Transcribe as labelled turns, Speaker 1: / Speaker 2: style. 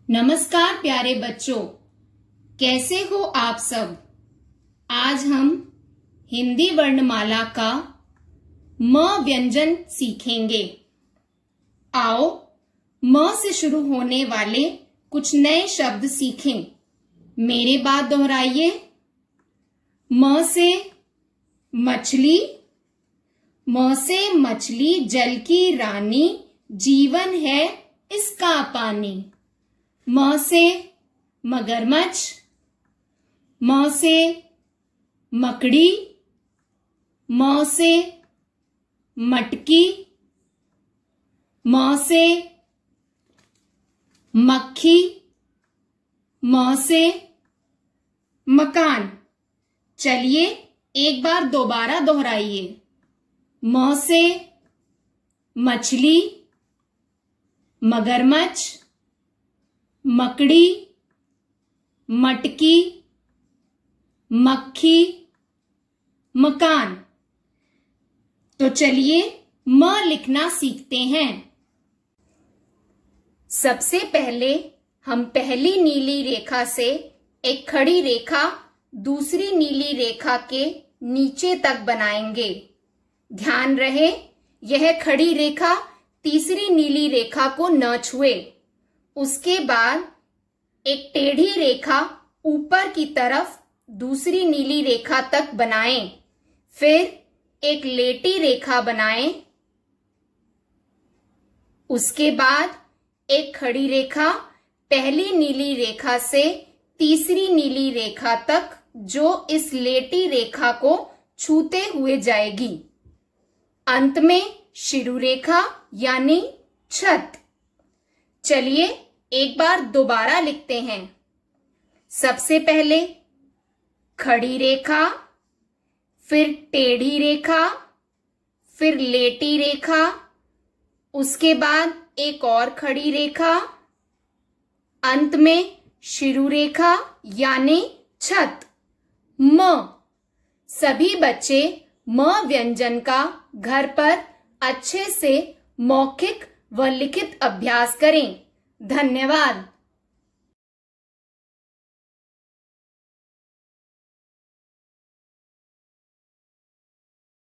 Speaker 1: नमस्कार प्यारे बच्चों, कैसे हो आप सब। आज हम हिंदी वर्णमाला का म व्यंजन सीखेंगे। आओ म से शुरू होने वाले कुछ नए शब्द सीखें। मेरे बाद दोहराइए। म से मछली, म से मछली जल की रानी, जीवन है इसका पानी। म से मगरमच्छ, म से मकड़ी, म से मटकी, म से मक्खी, म से मकान। चलिए एक बार दोबारा दोहराइए। म से मछली, मगरमच्छ, मकड़ी, मटकी, मक्खी, मकान। तो चलिए म लिखना सीखते हैं। सबसे पहले हम पहली नीली रेखा से एक खड़ी रेखा दूसरी नीली रेखा के नीचे तक बनाएंगे। ध्यान रहे यह खड़ी रेखा तीसरी नीली रेखा को न छुए। उसके बाद एक टेढ़ी रेखा ऊपर की तरफ दूसरी नीली रेखा तक बनाएं। फिर एक लेटी रेखा बनाएं। उसके बाद एक खड़ी रेखा पहली नीली रेखा से तीसरी नीली रेखा तक, जो इस लेटी रेखा को छूते हुए जाएगी। अंत में शिरु रेखा यानी छत। चलिए एक बार दोबारा लिखते हैं। सबसे पहले खड़ी रेखा, फिर टेढ़ी रेखा, फिर लेटी रेखा, उसके बाद एक और खड़ी रेखा, अंत में शिरु रेखा यानी छत। म। सभी बच्चे म व्यंजन का घर पर अच्छे से मौखिक व लिखित अभ्यास करें। धन्यवाद।